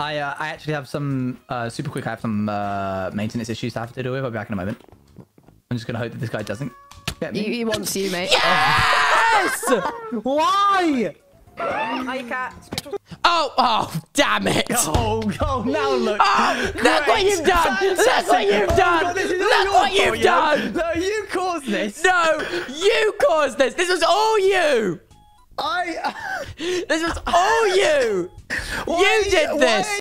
I actually have some super quick. I have some maintenance issues to have to deal with. I'll be back in a moment. I'm just gonna hope that this guy doesn't get me. He wants you, mate. Yes! Why? Hi, cat. Oh, damn it. Oh, now look. Oh, look what you've done. Look what you've done. Look what you've done. No, you caused this. No, you caused this. This was all you. This was all you. You did this.